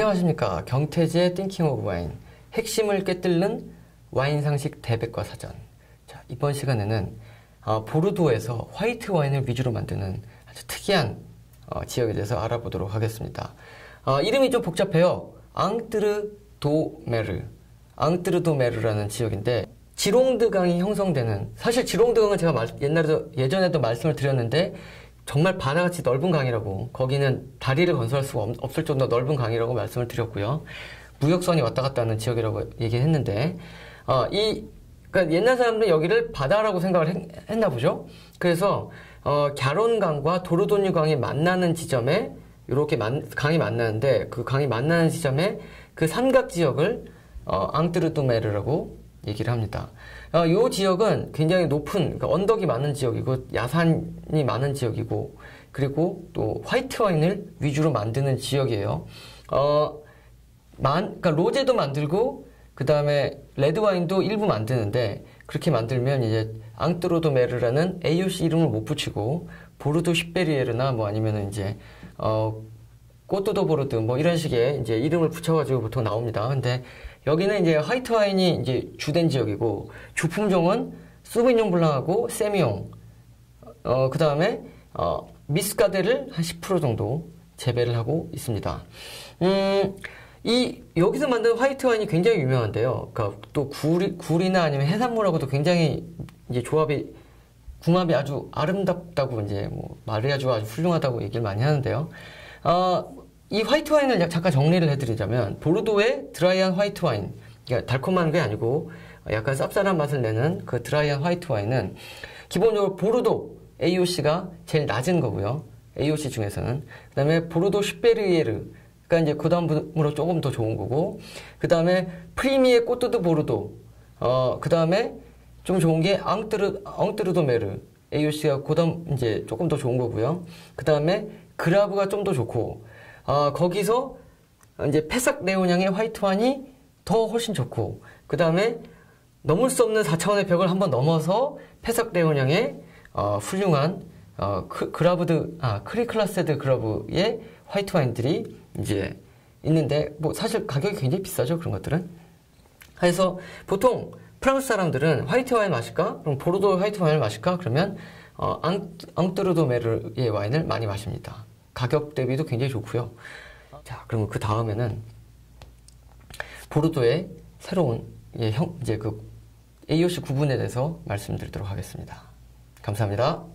안녕하십니까. 경태지의 띵킹 오브 와인, 핵심을 꿰뚫는 와인 상식 대백과 사전. 자, 이번 시간에는 보르도에서 화이트 와인을 위주로 만드는 아주 특이한 지역에 대해서 알아보도록 하겠습니다. 이름이 좀 복잡해요. 앙뜨르도메르, 앙뜨르도메르라는 지역인데 지롱드 강이 형성되는, 사실 지롱드 강은 제가 예전에도 말씀을 드렸는데 정말 바다같이 넓은 강이라고, 거기는 다리를 건설할 수가 없을 정도로 넓은 강이라고 말씀을 드렸고요. 무역선이 왔다 갔다 하는 지역이라고 얘기했는데, 그러니까 옛날 사람들은 여기를 바다라고 생각을 했나 보죠. 그래서 갸론강과 도르도뉴 강이 만나는 지점에 이렇게 강이 만나는데, 그 강이 만나는 지점에 그 삼각 지역을 앙뜨르도메르라고 얘기를 합니다. 이 지역은 굉장히 높은, 그러니까 언덕이 많은 지역이고 야산이 많은 지역이고, 그리고 또 화이트 와인을 위주로 만드는 지역이에요. 그러니까 로제도 만들고 그 다음에 레드 와인도 일부 만드는데, 그렇게 만들면 이제 앙뜨르도메르라는 AOC 이름을 못 붙이고 보르도 슈페리에르나 뭐 아니면은 이제 꼬뚜도 보르드 뭐 이런 식의 이제 이름을 붙여가지고 보통 나옵니다. 근데 여기는 이제 화이트 와인이 이제 주된 지역이고, 주품종은 소비뇽 블랑하고 세미옹, 그 다음에 미스카델을 한 10% 정도 재배를 하고 있습니다. 여기서 만든 화이트 와인이 굉장히 유명한데요. 그러니까 또 굴이나 아니면 해산물하고도 굉장히 이제 궁합이 아주 아름답다고, 이제 뭐 말이 아주 훌륭하다고 얘기를 많이 하는데요. 이 화이트 와인을 잠깐 정리를 해드리자면, 보르도의 드라이한 화이트 와인, 그러니까 달콤한 게 아니고 약간 쌉쌀한 맛을 내는 그 드라이한 화이트 와인은 기본적으로 보르도 AOC가 제일 낮은 거고요. AOC 중에서는. 그 다음에 보르도 슈페리에르, 그러니까 이제 그 다음으로 조금 더 좋은 거고, 그 다음에 프리미에 꼬뚜드 보르도, 그 다음에 좀 좋은 게 앙뜨르도메르, AOC가 그 다음 이제 조금 더 좋은 거고요. 그 다음에 그라브가 좀 더 좋고, 거기서 이제 페삭 레오냥의 화이트 와인이 더 훨씬 좋고, 그 다음에 넘을 수 없는 4차원의 벽을 한번 넘어서 페삭 레오냥의 훌륭한 크리클라세드 그라브의 화이트 와인들이 이제 있는데, 뭐 사실 가격이 굉장히 비싸죠, 그런 것들은. 그래서 보통 프랑스 사람들은 화이트 와인 마실까? 그럼 보르도 화이트 와인을 마실까? 그러면 앙뜨르도메르의 와인을 많이 마십니다. 가격 대비도 굉장히 좋고요. 자, 그러면 그 다음에는 보르도의 새로운 이제 그 AOC 구분에 대해서 말씀드리도록 하겠습니다. 감사합니다.